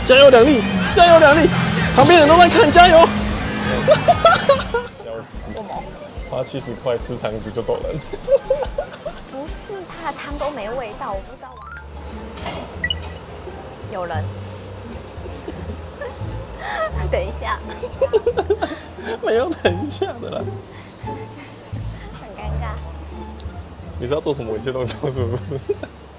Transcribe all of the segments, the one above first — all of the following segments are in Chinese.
加油两粒，加油两粒！旁边人都在看，加油！笑死！花70块吃肠子就走人。 不是，它的汤都没味道，我不知道。有人。等一下。 没有等一下的啦。 很尴尬。 你是要做什么猥亵动作是不是？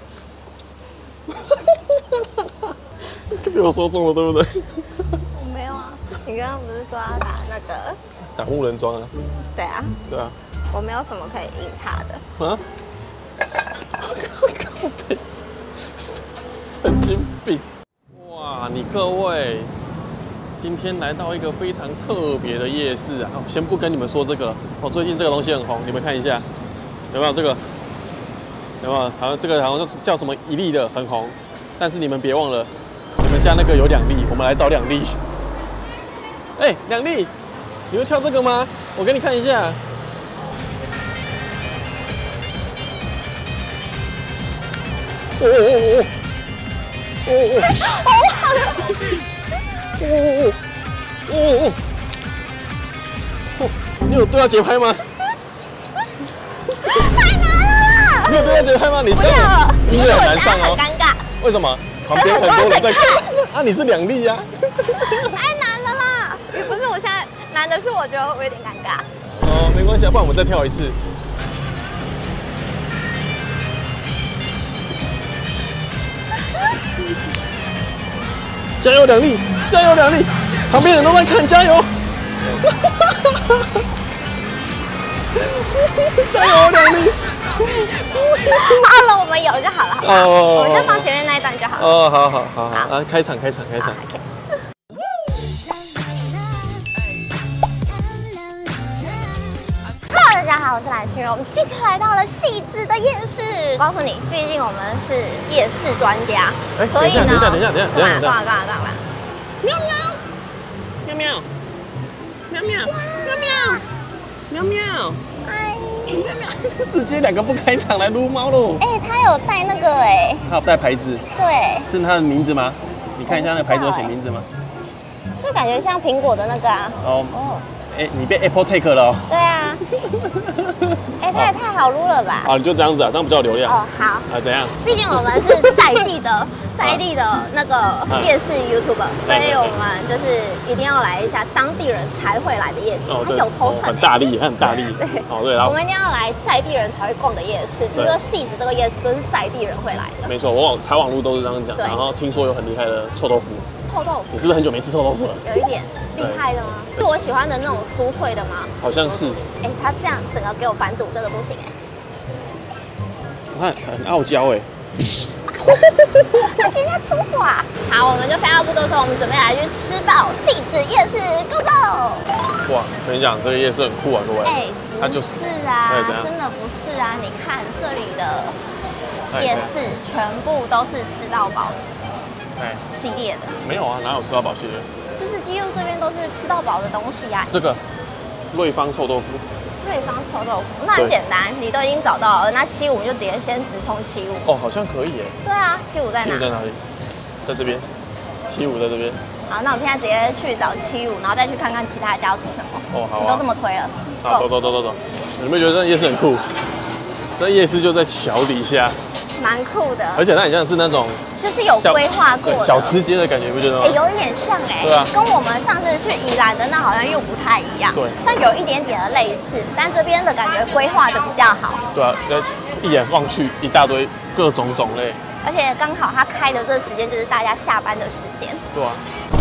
被我说中了，对不对？ 我没有啊，你刚刚不是说要打那个？ 打木人桩啊？ 对啊。 对啊。 我没有什么可以赢他的。 啊？靠北，神经病！哇，你各位，今天来到一个非常特别的夜市啊！先不跟你们说这个了，最近这个东西很红，你们看一下，有没有这个？有没有？好像这个好像叫什么一粒的很红，但是你们别忘了，你们家那个有2粒，我们来找2粒。哎，2粒，你会挑这个吗？我给你看一下。哦哦哦哦哦哦哦哦哦！你有对到节拍吗？ 太难了啦！ 你有对到节拍吗？你不要， 音乐很难上哦。 很尴尬。 为什么？旁边很多人在看。啊，你是2粒呀。 太难了啦！不是，我现在难的是我觉得我有点尴尬。 哦，没关系，不然我们再跳一次。加油2粒，加油2粒！旁边人都在看，加油！加油2粒！ 好了，我们有就好了。哦，我们就放前面那一段就好了。 哦，好好好好啊！开场。 Hello， 大家好，我是蓝心柔。我们今天来到了细致的夜市。告诉你，毕竟我们是夜市专家，所以呢， 等一下， 干嘛？喵喵喵喵喵喵喵喵！哎，直接2个不开场来撸猫喽！ 哎，他有带那个哎， 他有带牌子， 对， 是他的名字吗？你看一下那个牌子有写名字吗？ 就感觉像苹果的那个啊。哦。 哎，你被 Apple Take 了哦。 对啊。哎，它也太好撸了吧！ 啊，你就这样子啊，这样比较有流量。 哦，好。 啊，怎样？ 毕竟我们是在地的那个夜市 YouTuber， 所以我们就是一定要来一下当地人才会来的夜市。它有头层， 很大力，很大力。 对。 哦，对，然后我们一定要来在地人才会逛的夜市。听说戏子这个夜市都是在地人会来的。 没错，我查网路都是这样讲。然后听说有很厉害的臭豆腐。 臭豆腐？ 你是不是很久没吃臭豆腐了？ 有一点。厉害的吗？是我喜欢的那种酥脆的吗？ 好像是。 哎，他这样整个给我反肚，真的不行哎。 我看很傲娇哎。 还给人家出爪。好，我们就废话不多说，我们准备来去吃饱细致夜市 ，Go Go！ 哇，跟你讲，这个夜市很酷啊，各位。 哎，它就是啊，真的不是啊！你看这里的夜市，全部都是吃到饱系列的。 没有啊，哪有吃到饱系列？ 就是几乎这边都是吃到饱的东西啊。 这个瑞芳臭豆腐。 瑞芳臭豆腐，那很简单，你都已经找到了，那75就直接先直冲75。 哦，好像可以耶。 对啊，75在哪 ？75在哪里？在这边。75在这边。 好，那我们现在直接去找75，然后再去看看其他家要吃什么。 哦，好啊。 你都这么推了。 好，走。有没有觉得这夜市很酷？这夜市就在桥底下。 蛮酷的， 而且它很像是那种就是有规划过的小吃街的感觉，不觉得吗？ 哎，有一点像哎， 对啊， 跟我们上次去宜兰的那好像又不太一样， 对， 但有一点点的类似，但这边的感觉规划的比较好。 对啊，一眼望去一大堆各种种类， 而且刚好它开的这个时间就是大家下班的时间。 对啊。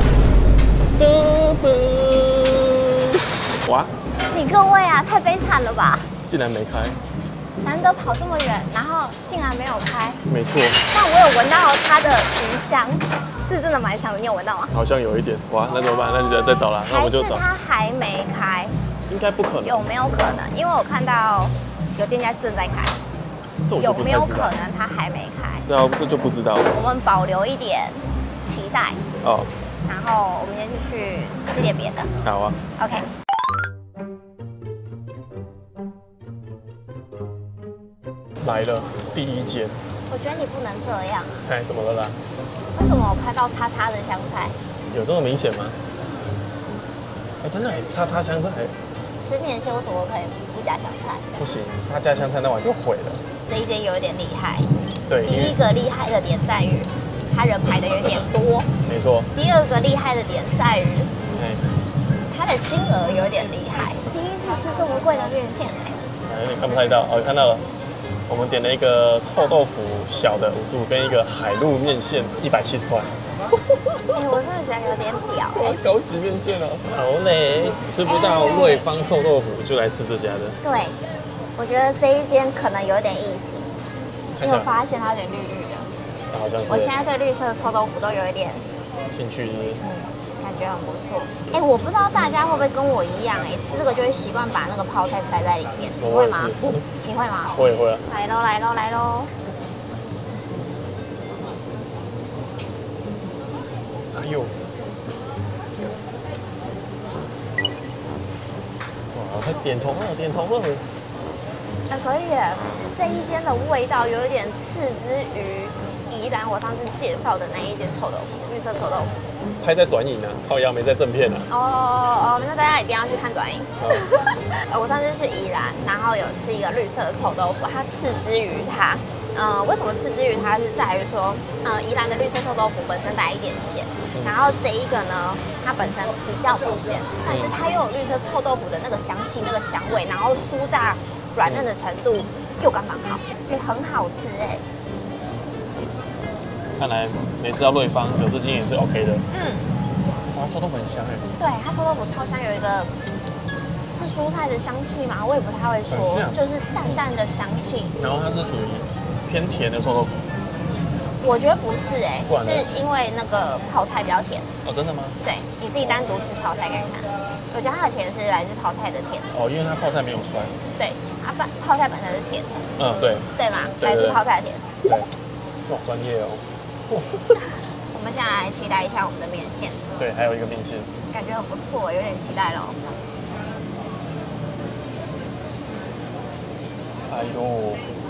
哇！ 你各位啊，太悲惨了吧！ 竟然没开。 难得跑这么远，然后竟然没有开。 没错。 但我有闻到它的鱼香，是真的蛮香的。你有闻到吗？ 好像有一点。哇，那怎么办？那你再找啦，那我们就找。 还是它还没开？ 应该不可能。 有没有可能？因为我看到有店家正在开。有没有可能它还没开？ 对啊，这就不知道。 我们保留一点期待。哦。然后我们先去吃点别的。 好啊。 OK。 来了第1间， 我觉得你不能这样。 哎，怎么了啦？ 为什么我拍到叉叉的香菜？ 有这么明显吗？哎，真的哎，叉叉香菜。 吃面线为什么可以不加香菜？ 不行，他加香菜那碗就毁了。 这一间有一点厉害。 对， 第一个厉害的点在于，他人排的有点多。 没错。 第二个厉害的点在于， 哎， 它的金额有点厉害。第一次吃这么贵的面线哎。 有点看不太到哦，看到了。我们点了一个臭豆腐小的55，跟一个海陆面线170块。 哎，我真的觉得有点屌哎， 高级面线哦。好嘞，吃不到瑞芳臭豆腐就来吃这家的。 对，我觉得这一间可能有点意思。你有发现它有点绿绿的？ 好像是。 我现在对绿色臭豆腐都有一点兴趣，是不是？ 感觉很不错。哎，我不知道大家会不会跟我一样，哎，吃这个就会习惯把那个泡菜塞在里面。你会吗？你会吗？ 我也会啊。 来喽，来喽，来喽！ 哎呦！哇，他点头了，点头了。 哎，可以耶！这一间的味道有一点次之于宜兰我上次介绍的那一间臭豆腐，绿色臭豆腐。 拍在短影啊，靠腰没在正片啊。 哦，那大家一定要去看短影。我上次去宜兰，然后有吃一个绿色的臭豆腐，它次之于它。为什么次之于它是在于说，宜兰的绿色臭豆腐本身带一点咸，然后这一个呢，它本身比较不咸，但是它又有绿色臭豆腐的那个香气、那个香味，然后酥炸软嫩的程度又刚刚好，也很好吃哎。 看来没吃到瑞芳有这间也是 OK 的。哇，臭豆腐很香哎。 对，它臭豆腐超香，有一个是蔬菜的香气嘛，我也不太会说，就是淡淡的香气。 然后它是属于偏甜的臭豆腐。 我觉得不是哎，是因为那个泡菜比较甜。 哦，真的吗？ 对，你自己单独吃泡菜看看，我觉得它的甜是来自泡菜的甜。 哦，因为它泡菜没有酸。 对，它泡菜本身是甜。 对。 对吗？来自泡菜的甜。 对。哇，专业哦。 我们现在来期待一下我们的面线。 对，还有一个面线， 感觉很不错，有点期待咯。 哎呦！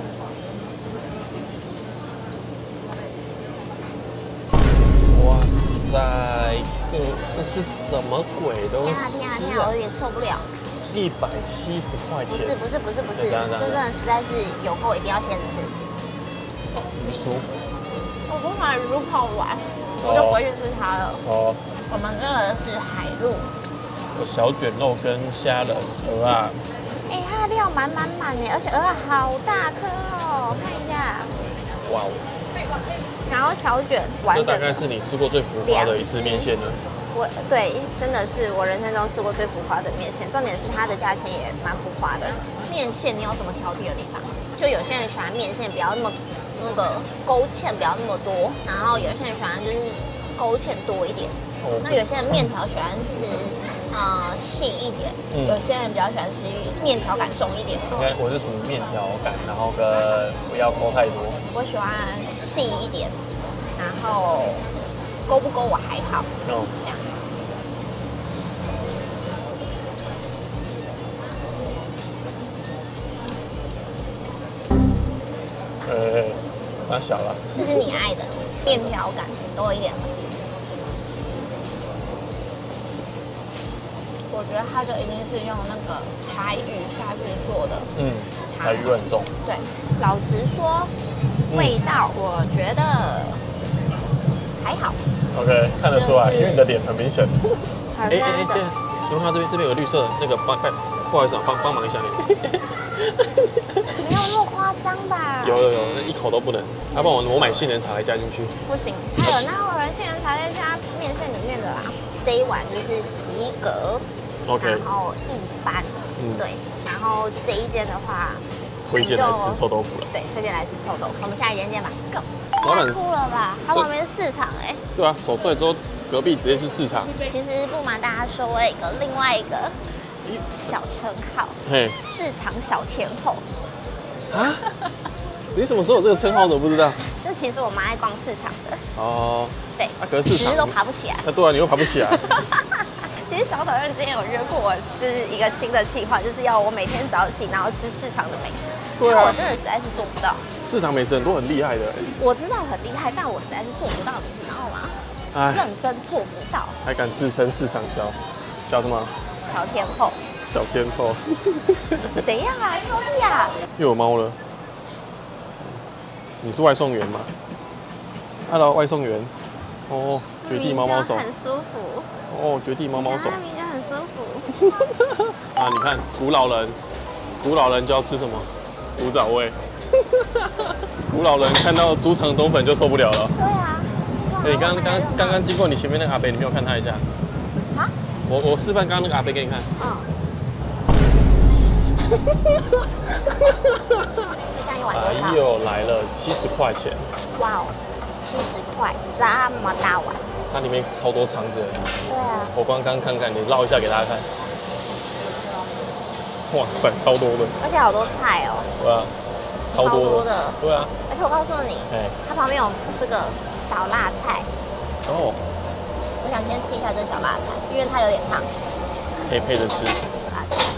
哇塞，这是什么鬼东西啊？ 天啊，我有点受不了。 170块钱。 不是，这真的实在是有够一定要先吃。 鱼酥。 我不把鱼酥泡完，我就不会去吃它了。哦。我们这个是海陆， 有小卷肉跟虾仁、鹅啊。 哎，它的料满的，而且鹅啊好大颗哦，看一下。 哇哦！ 然后小卷完整的。 这大概是你吃过最浮夸的一次面线了。 对，真的是我人生中吃过最浮夸的面线。重点是它的价钱也蛮浮夸的。面线你有什么挑剔的地方？就有些人喜欢面线不要那个勾芡不要那么多，然后有些人喜欢就是勾芡多一点。那有些人面条喜欢吃细一点，有些人比较喜欢吃面条感重一点。 应该我是属于面条感，然后跟不要勾太多。 我喜欢细一点，然后勾不勾我还好。这样。 啥小了？ 这是你爱的面条感多一点的。我觉得它就一定是用那个柴鱼下去做的。 柴鱼味很重。 对，老实说，味道我觉得还好。 OK， 看得出来，因为你的脸很明显。 对， 因为它这边有个绿色的那个不好意思啊，帮忙一下你。 没有那么夸张吧？ 有，那一口都不能。要不然我买杏仁茶来加进去。 不行，哪有人杏仁茶在加面线里面的啦？这一碗就是及格。 OK， 然后一般，对，然后这一间的话， 推荐来吃臭豆腐了。 对，推荐来吃臭豆腐。我们下一间见吧。Go！ 太酷了吧？它旁边是市场哎。 对啊，走出来之后，隔壁直接是市场。 其实不瞒大家说，我有另外一个小称号，市场小天后。 啊？你什么时候有这个称号的？我不知道。 就其实我蛮爱逛市场的。 哦。 对。 可是市场都爬不起来。 对啊，你又爬不起来。 其实小讨论之前有约过我，就是一个新的计划，就是要我每天早起，然后吃市场的美食。 对啊我真的实在是做不到。 市场美食很多很厉害的， 我知道很厉害，但我实在是做不到，你知道吗？ 哎， 认真做不到。 还敢自称市场小什么？ 小天后， 小天后。 怎样啊？超厉啊！ 又有猫了。你是外送员吗 ？Hello， 外送员。哦，绝地猫猫手。 很舒服。 哦，绝地猫猫手。 它明明就很舒服。 啊，你看古老人就要吃什么？古早味。古老人看到猪肠冬粉就受不了了。 对啊。 哎，你刚刚经过你前面那个阿伯，你没有看他一下？ 啊？ 我示范刚刚那个阿伯给你看。 嗯。这样一碗多少？ 哎呦，来了70块钱。 哇哦，70块，这么大碗。 它里面超多肠子。 对啊。 我刚看看，你绕一下给大家看。哇塞，超多的。 而且好多菜哦。 对啊，超多的。对啊。 而且我告诉你，它旁边有这个小辣菜。 哦。 我想先吃一下这小辣菜，因为它有点烫。 可以配着吃。 辣菜。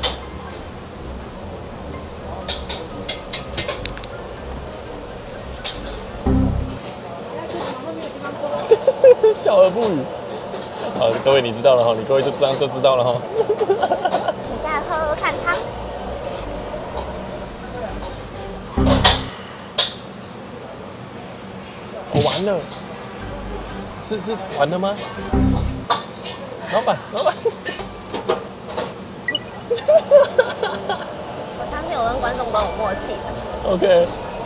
笑而不语。好，各位你知道了哈，你各位就这样就知道了哈。 你现在喝喝看汤。 我完了，是完了吗？老板。 我相信我跟观众都有默契的。 OK。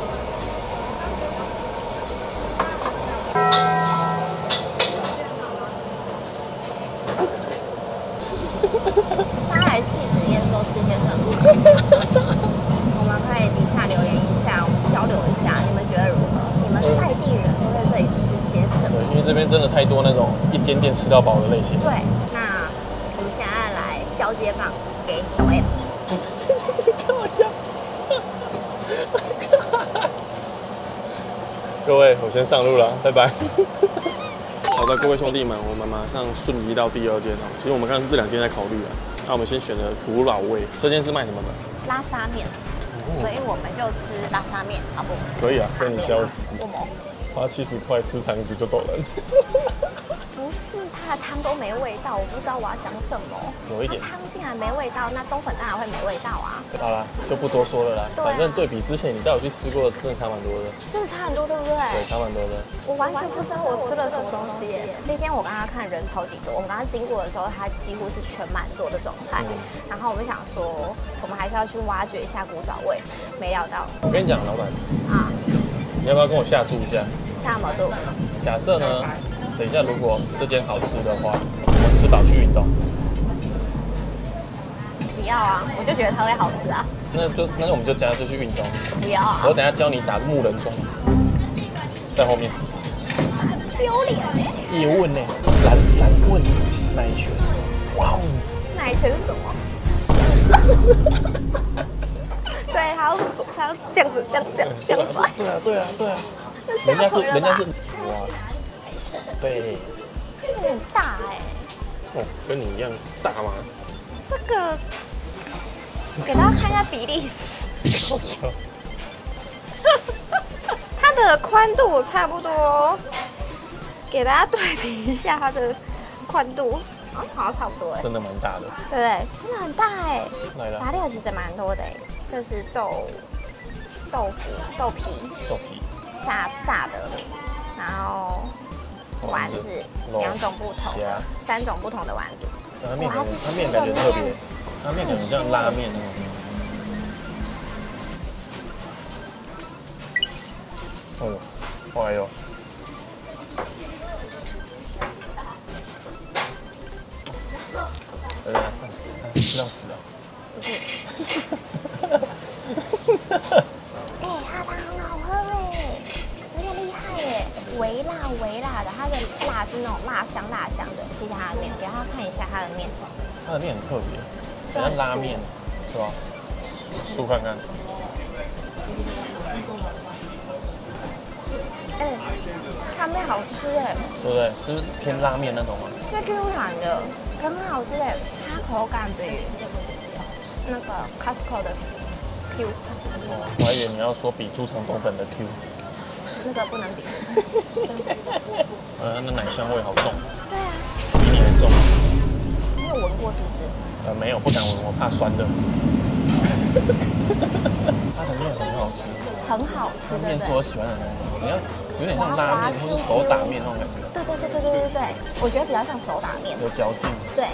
大家来戏子宴都吃些什么？我们可以底下留言一下，我们交流一下，你们觉得如何？你们在地人都在这里吃些什么？ 因为这边真的太多那种一间店吃到饱的类型。 对，那我们现在来交接棒给抖 M。 开玩笑。各位，我先上路了，拜拜。好的，各位兄弟们，我们马上瞬移到第2间哦。其实我们刚刚是这2间在考虑啊，那我们先选了古老味。这间是卖什么的？ 拉沙面，所以我们就吃拉沙面，好不？ 可以啊，跟你消失。 我们花70块吃肠子就走人。 不是，它的汤都没味道，我不知道我要讲什么。 有一点。 汤竟然没味道，那冬粉当然会没味道啊。 好啦，就不多说了啦。 对啊、 反正对比之前你带我去吃过，真的差蛮多的。 真的差很多，对不对？ 对，差蛮多的。 我完全不知道我吃了什么东西耶。这间我刚刚看人超级多，我们刚刚经过的时候，它几乎是全满座的状态。然后我们想说，我们还是要去挖掘一下古早味，没料到。 我跟你讲，老板啊，你要不要跟我下注一下？ 下什么注？ 假设呢，等一下如果这间好吃的话，我们吃饱去运动。 不要啊，我就觉得它会好吃啊。 那我们就等下就去运动。 不要啊！ 我等下教你打木人桩，在后面。 丢脸哎！ 叶问呢？蓝问奶拳，哇哦！ 奶拳是什么？所以他要这样子，这样甩。 对啊。人家是，哇塞， 有点大哎。 哦，跟你一样大吗？ 这个给大家看一下比例尺。它的宽度差不多，给大家对比一下它的宽度，好像差不多哎。 真的蛮大的。 对不对？真的很大哎。 来了。 材料其实蛮多的哎，这是豆皮炸的，然后丸子2种不同的，3种不同的丸子。 它面感觉特别，它面感觉像拉面那种。哎呦！吃到死啊！ 不是。它的汤很好喝哎，有点厉害耶，微辣的，它的辣是那种辣香的。吃一下它的面，给大家看一下它的面。 它的面很特别，像拉面，是吧？酥看看。 它面好吃哎， 对不对？是偏拉面那种吗？ 是 Q 弹的，很好吃哎，它口感比那个 Costco 的 Q。 哦，我还以为你要说比猪肠冬粉的 Q。 那个不能比。 那奶香味好重。 对啊。 比你还重。 你有闻过是不是？ 没有，不敢闻，我怕酸的。它的面很好吃。 很好吃， 面是我喜欢的那种，你要有点像拉面或者手打面那种感觉。 对，我觉得比较像手打面。 有嚼劲。 对。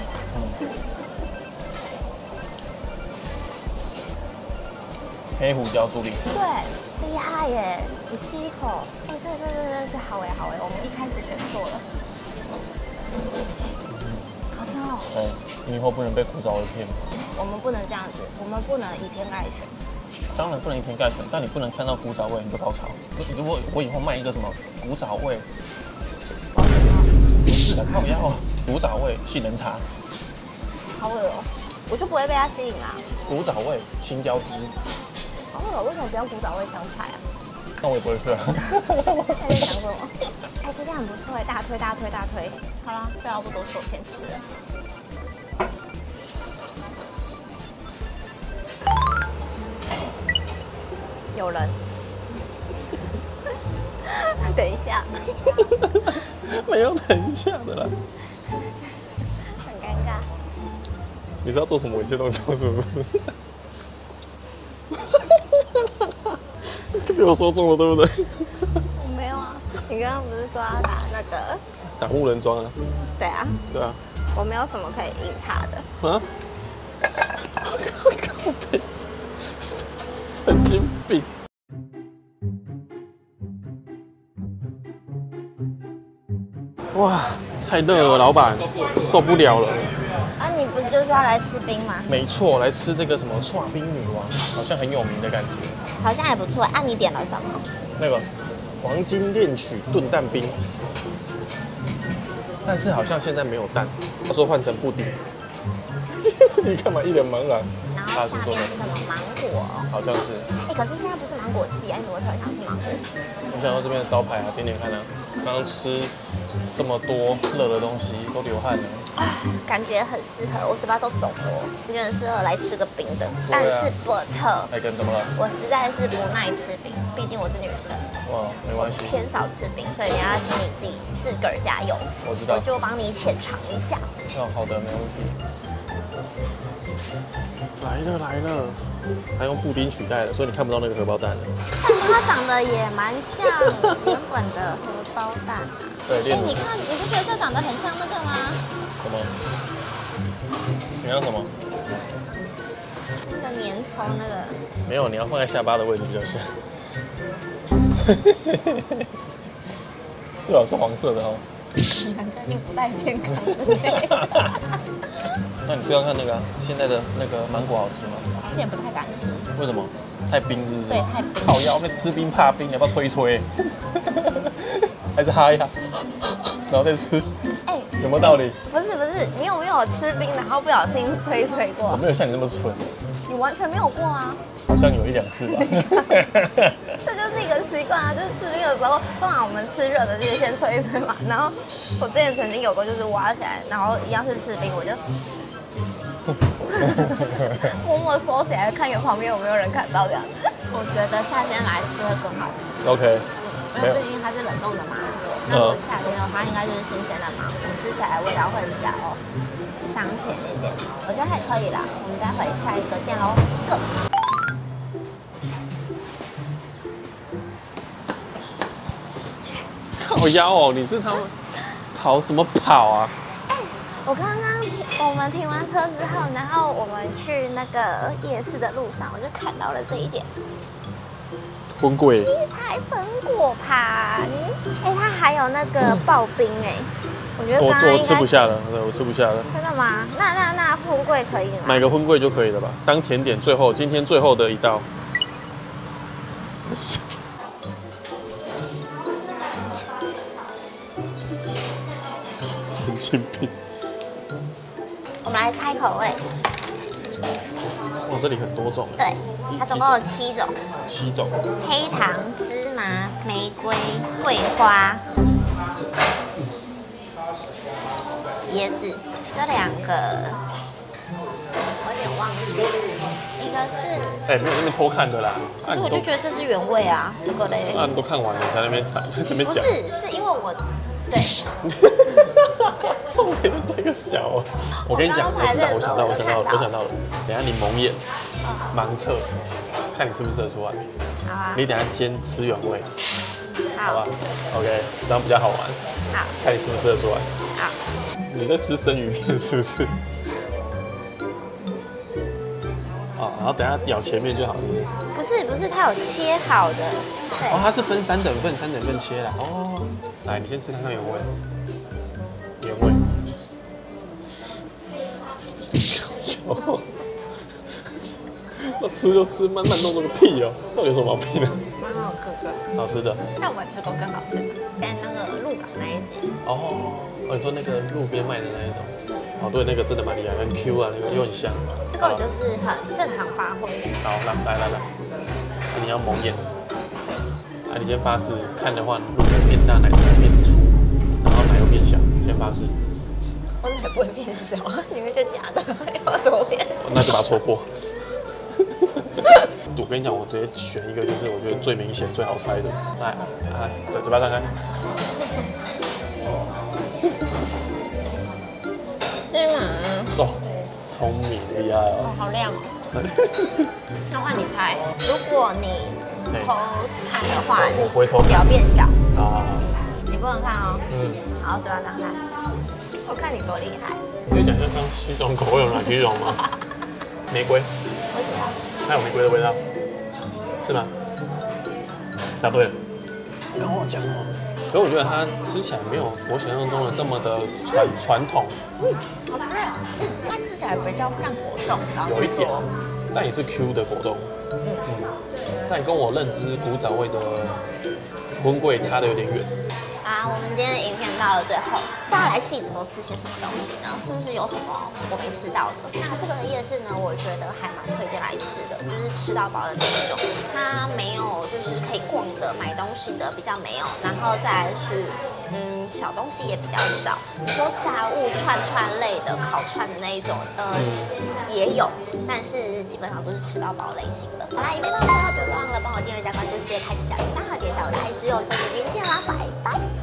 黑胡椒猪里脊。 对，厉害耶！你吃一口，哎，这真的是好哎，我们一开始选错了。好吃哦。 对，你以后不能被古早味骗。 我们不能这样子，我们不能以偏概全。 当然不能以偏概全，但你不能看到古早味你就高潮。如果我以后卖一个什么古早味，不是的，靠腰，古早味杏仁茶， 好恶哦，我就不会被它吸引啦。 古早味青椒汁， 好恶，为什么不要古早味香菜啊？ 那我也不会去啊。 在想什么？哎，这家很不错哎，大推。好啦，废话不多说，先吃了。有人。等一下。 没有等一下的啦。 很尴尬。 你是要做什么猥亵动作是不是？被我说中了对不对？ 我没有啊，你刚刚不是说要打那个？ 打木人桩啊。 对啊。 对啊。 我没有什么可以赢他的。 啊？靠北，神经病。哇，太热了，老板，受不了了。 啊，你不是就是要来吃冰吗？ 没错，来吃这个什么剉冰女王，好像很有名的感觉。 好像还不错。啊，你点了什么？ 那个黄金恋曲炖蛋冰，但是好像现在没有蛋，他说换成布丁。你干嘛一脸茫然？ 然后下面是什么芒果？ 好像是。 哎，可是现在不是芒果季啊，你怎么突然想吃芒果？ 我想到这边的招牌啊，点点看啊。刚刚吃这么多热的东西，都流汗了。 感觉很适合，我嘴巴都肿了，我觉得很适合来吃个冰的。但是 but 那跟怎么了？ 我实在是不耐吃冰，毕竟我是女生。 哇，没关系。 偏少吃冰，所以你要请你自个儿加油。 我知道。 我就帮你浅尝一下。 哦，好的，没问题。来了，他用布丁取代了，所以你看不到那个荷包蛋了。 但是它长得也蛮像原本的荷包蛋啊。 对， 哎，你看，你不觉得这长得很像那个吗？ 什么？你像什么？ 那个粘稠那个。 没有，你要放在下巴的位置比较像。最好是黄色的哦。 反正就不太健康的。 那你吃看看那个现在的那个芒果好吃吗？ 有点不太敢吃。 为什么？太冰是不是？ 对，太冰。 靠腰，那吃冰怕冰，你要不要吹一吹？还是哈一哈，然后再吃？哎，有没有道理？ 不是，你有没有吃冰然后不小心吹过？ 我没有像你那么蠢。 你完全没有过啊？ 好像有1-2次吧。 这就是一个习惯啊，就是吃冰的时候，通常我们吃热的就是先吹嘛。然后我之前曾经有过，就是挖起来，然后一样是吃冰，我就默默收起来，看有旁边有没有人看到这样子。我觉得夏天来吃会更好吃。 OK。 因为毕竟它是冷冻的芒果，那如果夏天的话，应该就是新鲜的芒果，吃起来味道会比较香甜一点。我觉得还可以啦，我们待会下一个见喽，Go！ 靠腰哦，你是他们跑什么跑啊？ 哎，我刚刚我们停完车之后，然后我们去那个夜市的路上，我就看到了这一点。 荤桂七彩粉果盘，哎，它还有那个刨冰哎，我觉得刚刚我吃不下了，对，我吃不下了。 真的吗？那荤桂可以吗？ 买个荤桂就可以了吧？当甜点，今天最后的一道。神经病。 我们来猜口味。 哇，这里很多种。 对，它总共有7种。 7种。 黑糖、芝麻、玫瑰、桂花、椰子，这2个我有点忘记，应个是？ 哎，没有那边偷看的啦。 可是我就觉得这是原味啊，这个嘞。 啊，你都看完了，你在那边踩，在这边讲。 不是，是因为我对。 后面这个小啊！我跟你讲，我知道，我想到了。等下你蒙眼，盲测，看你吃不吃得出来。 好啊。 你等下先吃原味，好吧 ？OK， 这样比较好玩。 好。 看你吃不吃得出来。 好。 你在吃生鱼片是不是？哦，然后等下咬前面就好了。 不是，它有切好的。对。 哦，它是分3等份切啦。哦，来，你先吃看看原味。原味。那吃就吃，慢慢弄这个屁哦，到底有什么毛病呢？ 蛮好吃的， 好吃的。 但我吃过更好吃的，在那个鹿港那一间。 哦，你说那个路边卖的那一种？哦，对，那个真的蛮厉害，很 Q 啊，那个又很香。 这个就是很正常发挥。 好，来，你要蒙眼。啊，你先发誓，看的话，乳变大，奶变粗，然后奶又变小，先发誓。 我奶不会变小，里面就假的，要怎么变小？ 那就把它戳破。我跟你讲，我直接选一个，就是我觉得最明显、最好猜的。来，嘴巴张开。 对吗？ 哦，聪明厉害哦。 好亮哦。那换你猜，如果你偷看的话， 我不会偷看， 脚变小。 啊。 你不能看哦。好，嘴巴张开。我看你多厉害。 你可以讲一下像西装口味有哪几种吗？玫瑰。 为什么？ 它有玫瑰的味道，是吗？答对了。刚我讲哦，可是我觉得它吃起来没有我想象中的这么的传统。 好吃。它吃起来比较像果冻， 有一点，但也是 Q 的果冻。但跟我认知古早味的荤桂差的有点远。 啊，我们今天的影片到了最后，大家来戏子都吃些什么东西呢？是不是有什么我没吃到的？那这个夜市呢，我觉得还蛮推荐来吃的，就是吃到饱的那一种。它没有就是可以逛的、买东西的比较没有，然后再来是小东西也比较少。你说炸物串类的、烤串的那一种，也有，但是基本上都是吃到饱类型的。好啦，影片到最后别忘了帮我订阅加关注，直接开启小铃铛和点一下我的IG哦，下期影片见啦，拜拜。